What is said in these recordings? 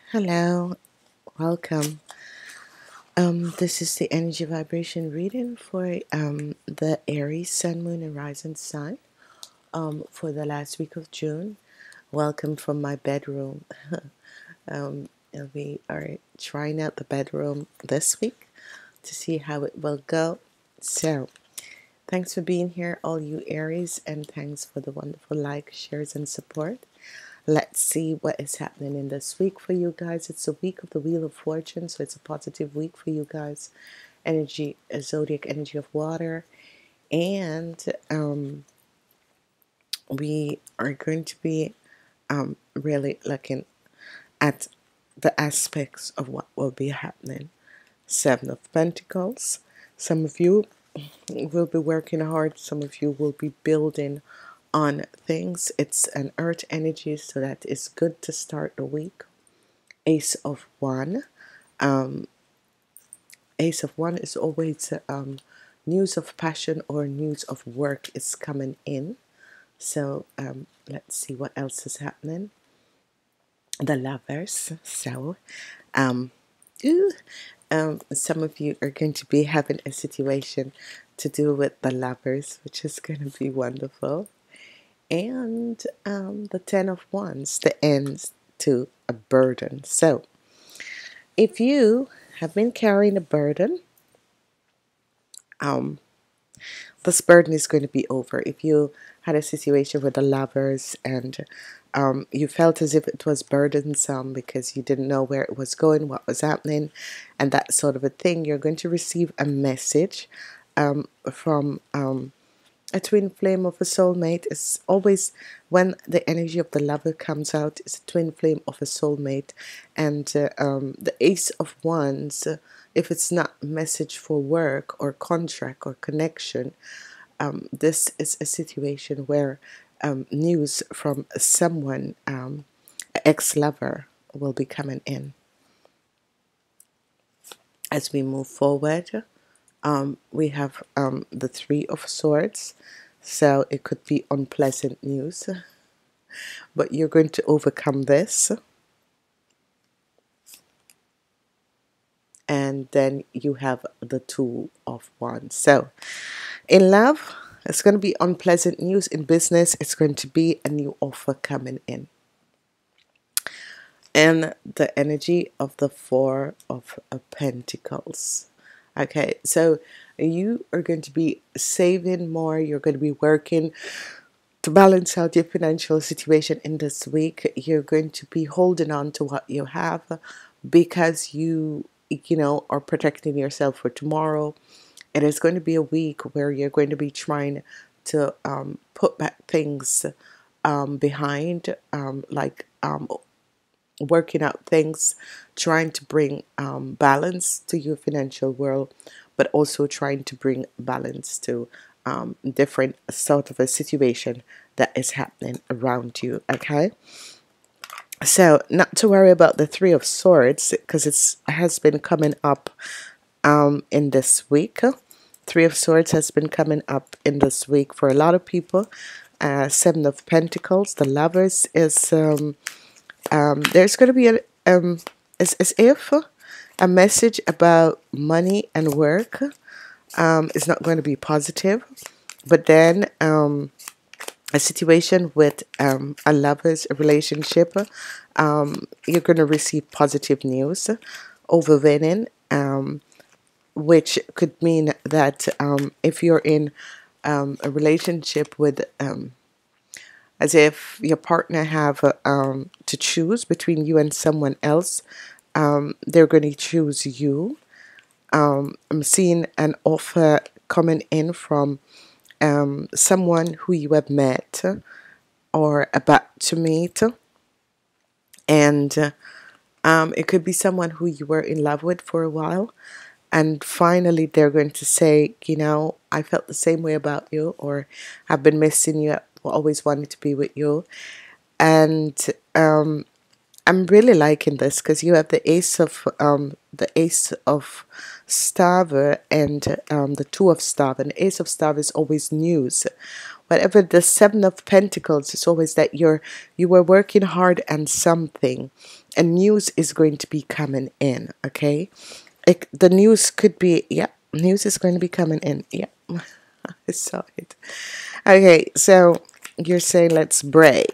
Hello, welcome. This is the energy vibration reading for the Aries Sun, Moon, and Rising Sign for the last week of June. Welcome from my bedroom. We are trying out the bedroom this week to see how it will go. So, thanks for being here, all you Aries, and thanks for the wonderful likes, shares, and support. Let's see what is happening in this week for you guys. It's a week of the Wheel of Fortune, so it's a positive week for you guys. Energy, zodiac energy of water, and we are going to be really looking at the aspects of what will be happening. Seven of Pentacles. Some of you will be working hard. Some of you will be building on things. It's an earth energy, so that is good to start the week. Ace of One. Ace of One is always news of passion or news of work is coming in. So let's see what else is happening. The Lovers. So some of you are going to be having a situation to do with the Lovers, which is going to be wonderful. And the Ten of Wands, the ends to a burden. So if you have been carrying a burden, this burden is going to be over. If you had a situation with the Lovers and you felt as if it was burdensome because you didn't know where it was going, what was happening, and that sort of a thing, you're going to receive a message from a twin flame of a soulmate. Is always when the energy of the lover comes out, it's a twin flame of a soulmate. And the Ace of Wands, if it's not a message for work or contract or connection, this is a situation where news from someone, an ex-lover, will be coming in. As we move forward, we have the Three of Swords. So it could be unpleasant news, but you're going to overcome this. And then you have the Two of Wands. So in love, it's going to be unpleasant news. In business, it's going to be a new offer coming in. And the energy of the Four of Pentacles. Okay, so you are going to be saving more. You're going to be working to balance out your financial situation in this week. You're going to be holding on to what you have because you know, are protecting yourself for tomorrow. It is going to be a week where you're going to be trying to put back things behind, like working out things, trying to bring balance to your financial world, but also trying to bring balance to different sort of a situation that is happening around you. Okay, so not to worry about the Three of Swords because it has been coming up in this week. Three of Swords has been coming up in this week for a lot of people. Seven of Pentacles, the Lovers, is there's going to be as if a message about money and work is not going to be positive, but then a situation with a lover's relationship, you're going to receive positive news, overwhelming, which could mean that if you're in a relationship with as if your partner have to choose between you and someone else, they're going to choose you. I'm seeing an offer coming in from someone who you have met or about to meet, and it could be someone who you were in love with for a while, and finally they're going to say, you know, I felt the same way about you, or I've been missing you, always wanted to be with you. And I'm really liking this because you have the Ace of Staff and the Two of Staff, and the Ace of Staff is always news, whatever the Seven of Pentacles is, always that you were working hard on something, and news is going to be coming in. Okay, the news could be, yeah, news is going to be coming in. Yeah, I saw it. Okay, so you're saying let's break.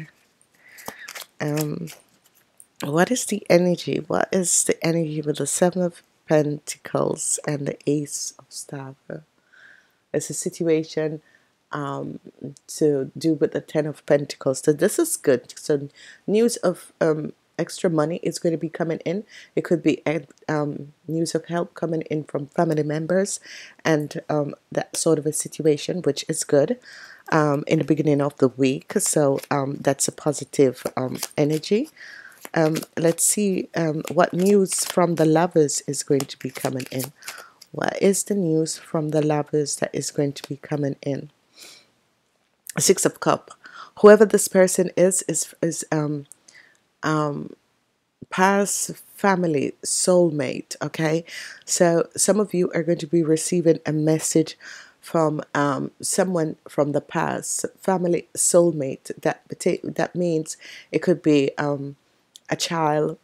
What is the energy? What is the energy with the Seven of Pentacles and the Ace of Staff? It's a situation to do with the Ten of Pentacles. So this is good. So news of extra money is going to be coming in. It could be news of help coming in from family members, and that sort of a situation, which is good in the beginning of the week. So that's a positive energy. Let's see what news from the Lovers is going to be coming in. What is the news from the Lovers that is going to be coming in? Six of Cups. Whoever this person is past family, soulmate. Okay, so some of you are going to be receiving a message from someone from the past, family, soulmate. That means it could be a child,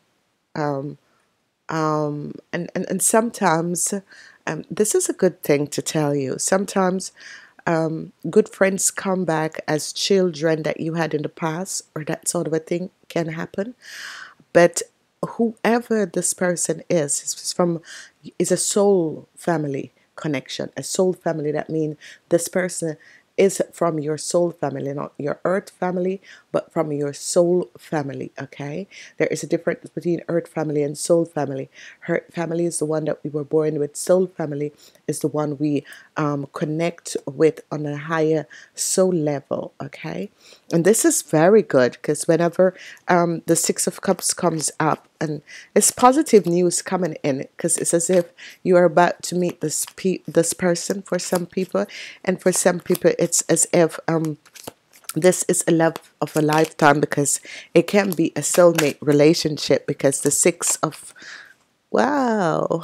and sometimes this is a good thing to tell you. Sometimes good friends come back as children that you had in the past, or that sort of a thing can happen. But whoever this person is a soul family connection, a soul family. That means this person is from your soul family, not your earth family, but from your soul family. Okay, there is a difference between earth family and soul family. Earth family is the one that we were born with. Soul family is the one we connect with on a higher soul level. Okay, and this is very good, because whenever the Six of Cups comes up, and it's positive news coming in, because it's as if you are about to meet this person for some people, and for some people it's as if this is a love of a lifetime, because it can be a soulmate relationship, because the Six of, wow.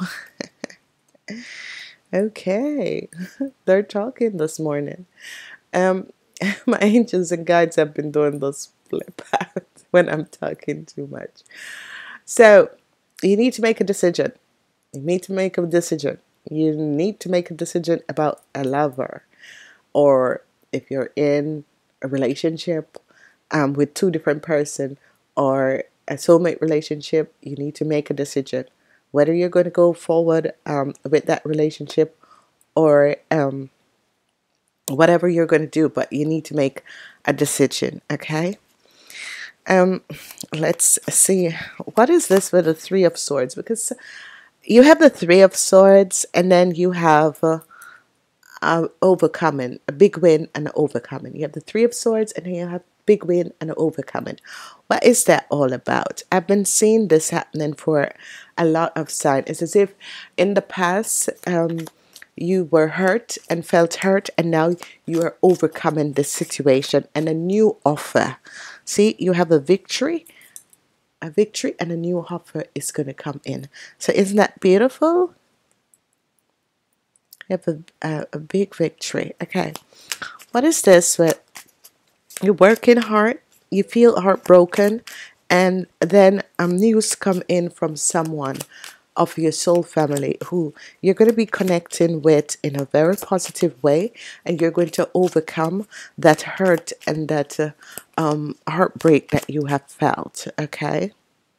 Okay, they're talking this morning. My angels and guides have been doing this flip out when I'm talking too much. So you need to make a decision. You need to make a decision. You need to make a decision about a lover, or if you're in a relationship with two different person, or a soulmate relationship. You need to make a decision whether you're going to go forward with that relationship, or whatever you're going to do, but you need to make a decision. Okay, let's see, what is this with the Three of Swords? Because you have the Three of Swords, and then you have overcoming, a big win and an overcoming. You have the Three of Swords, and then you have big win and an overcoming. What is that all about? I've been seeing this happening for a lot of signs. It's as if in the past you were hurt and felt hurt, and now you are overcoming this situation and a new offer. See, you have a victory and a new offer is going to come in. So isn't that beautiful? You have a big victory. Okay, what is this with you're working hard, you feel heartbroken, and then news come in from someone of your soul family who you're going to be connecting with in a very positive way, and you're going to overcome that hurt and that heartbreak that you have felt. Okay,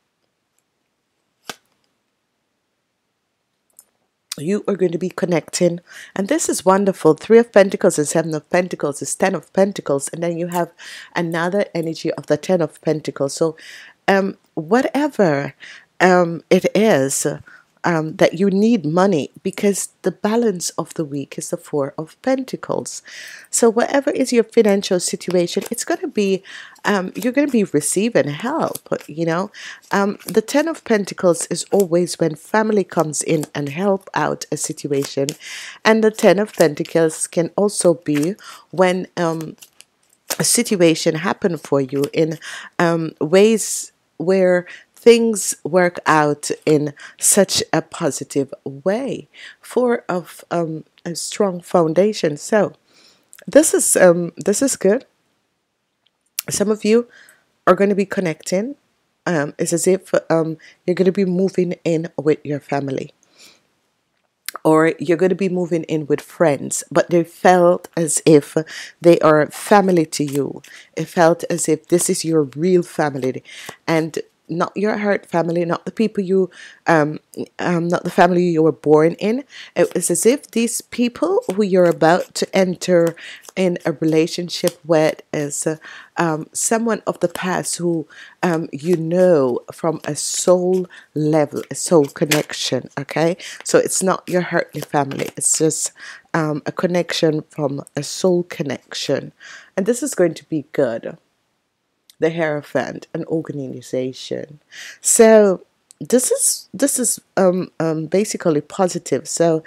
you are going to be connecting, and this is wonderful. Three of Pentacles and Seven of Pentacles is Ten of Pentacles, and then you have another energy of the Ten of Pentacles. So whatever it is that you need money, because the balance of the week is the Four of Pentacles. So whatever is your financial situation, it's going to be you're going to be receiving help. You know, the Ten of Pentacles is always when family comes in and help out a situation, and the Ten of Pentacles can also be when a situation happen for you in ways where things work out in such a positive way. Four of a strong foundation. So This is good. Some of you are going to be connecting. It's as if you're going to be moving in with your family, or you're going to be moving in with friends, but they felt as if they are family to you. It felt as if this is your real family, and not your hurt family, not the people you, not the family you were born in. It was as if these people who you're about to enter in a relationship with is someone of the past who you know from a soul level, a soul connection. Okay, so it's not your earthly family, it's just a connection from a soul connection, and this is going to be good. The Hierophant, an organization. So this is basically positive. So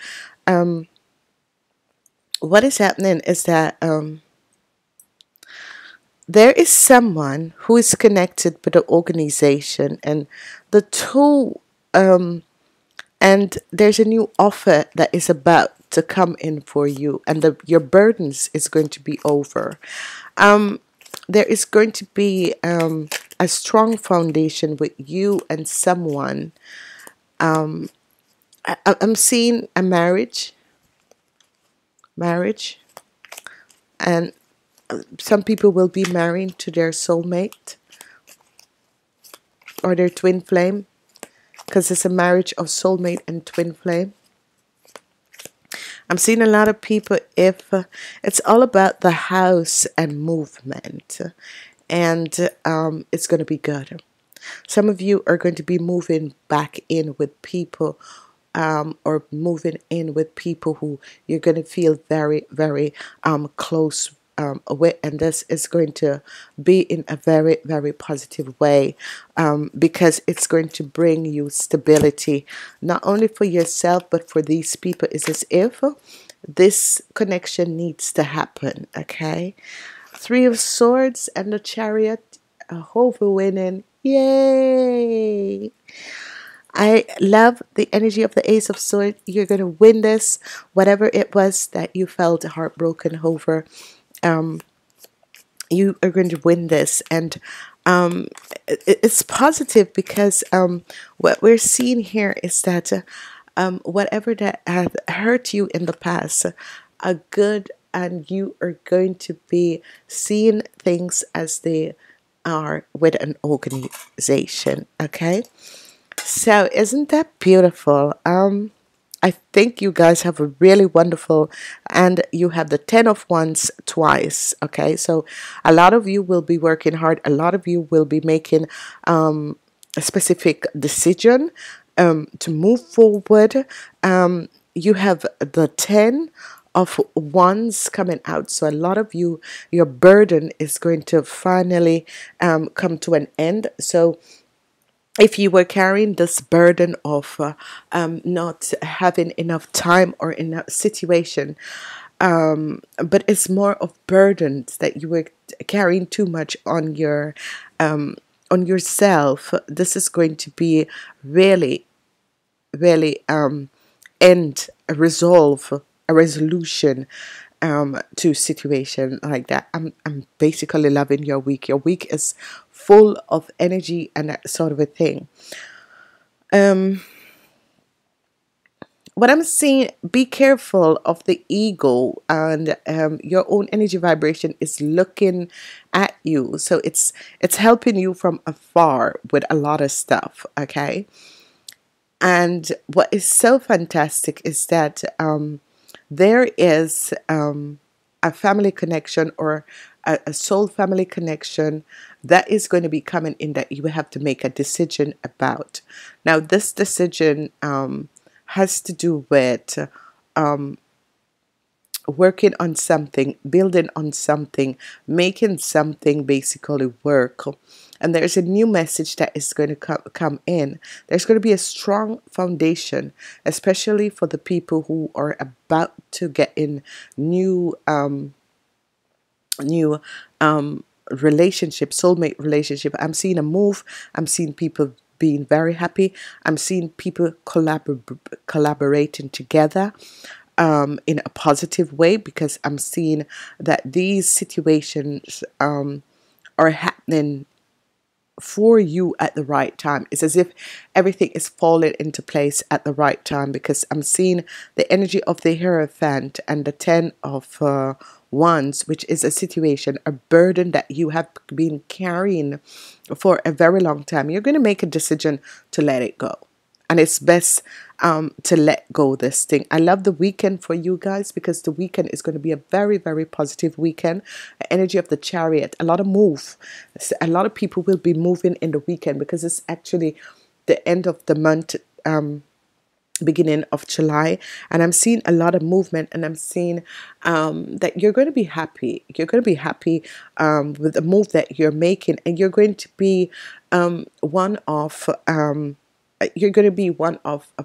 what is happening is that there is someone who is connected with the organization, and the two and there's a new offer that is about to come in for you, and your burdens is going to be over. There is going to be a strong foundation with you and someone. I'm seeing a marriage, and some people will be married to their soulmate or their twin flame, because it's a marriage of soulmate and twin flame. I'm seeing a lot of people, if it's all about the house and movement, and it's going to be good. Some of you are going to be moving back in with people, or moving in with people who you're going to feel very, very close with, and this is going to be in a very, very positive way, because it's going to bring you stability, not only for yourself but for these people. It's as if this connection needs to happen. Okay, Three of Swords and the Chariot, a hope for winning. Yay! I love the energy of the Ace of Swords. You're going to win this. Whatever it was that you felt heartbroken over, you are going to win this. And it's positive, because what we're seeing here is that whatever that had hurt you in the past, a good, and you are going to be seeing things as they are with an organization. Okay, so isn't that beautiful? I think you guys have a really wonderful, and you have the 10 of Wands twice. Okay, so a lot of you will be working hard. A lot of you will be making a specific decision to move forward. You have the 10 of Wands coming out, so a lot of you, your burden is going to finally come to an end. So if you were carrying this burden of not having enough time or in a situation, but it's more of burdens that you were carrying too much on yourself, this is going to be really, really end resolve a resolution to situation like that. I'm basically loving your week. Your week is full of energy and that sort of a thing. What I'm seeing, be careful of the ego, and your own energy vibration is looking at you, so it's helping you from afar with a lot of stuff. Okay, and what is so fantastic is that there is a family connection, or a soul family connection that is going to be coming in, that you have to make a decision about. Now this decision has to do with working on something, building on something, making something basically work. And there's a new message that is going to come in. There's going to be a strong foundation, especially for the people who are about to get in new relationship, soulmate relationship. I'm seeing a move. I'm seeing people being very happy. I'm seeing people collaborating together. in a positive way, because I'm seeing that these situations are happening for you at the right time. It's as if everything is falling into place at the right time, because I'm seeing the energy of the Hierophant and the Ten of Wands, which is a situation, a burden that you have been carrying for a very long time. You're going to make a decision to let it go. And it's best to let go this thing. I love the weekend for you guys, because the weekend is going to be a very, very positive weekend. Energy of the Chariot, a lot of move. A lot of people will be moving in the weekend, because it's actually the end of the month, beginning of July, and I'm seeing a lot of movement, and I'm seeing that you're going to be happy. You're going to be happy with the move that you're making, and you're going to be one of a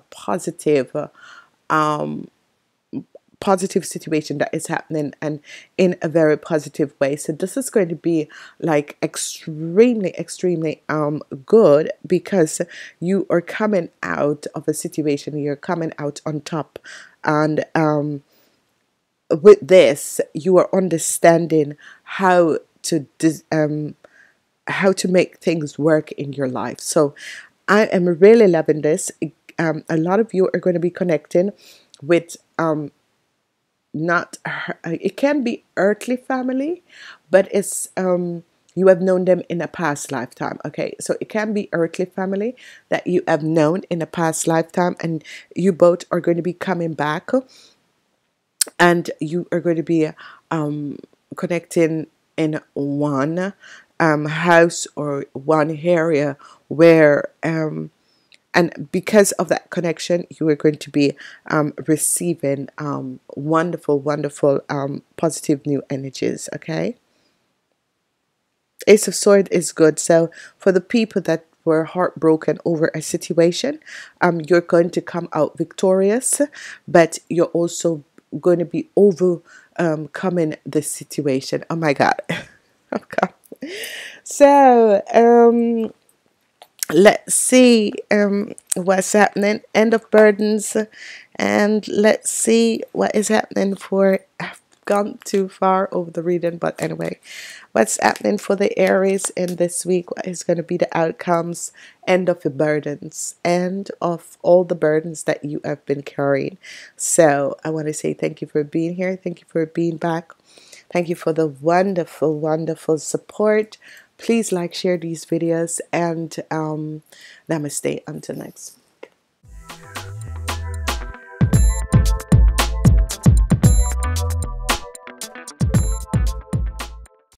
positive situation that is happening, and in a very positive way. So this is going to be like extremely good, because you are coming out of a situation, you're coming out on top, and with this you are understanding how to make things work in your life. So I am really loving this. A lot of you are going to be connecting with not it can be earthly family, but it's you have known them in a past lifetime. Okay, so it can be earthly family that you have known in a past lifetime, and you both are going to be coming back, and you are going to be connecting in one house or one area where and because of that connection, you are going to be receiving wonderful positive new energies. Okay, Ace of Swords is good. So for the people that were heartbroken over a situation, you're going to come out victorious, but you're also going to be overcoming the situation. Oh my God. Okay. So let's see what's happening. End of burdens, and let's see what is happening for. I've gone too far over the reading, but anyway, what's happening for the Aries in this week? What is going to be the outcomes? End of the burdens, end of all the burdens that you have been carrying. So I want to say thank you for being here. Thank you for being back. Thank you for the wonderful support. Please like, share these videos, and namaste until next.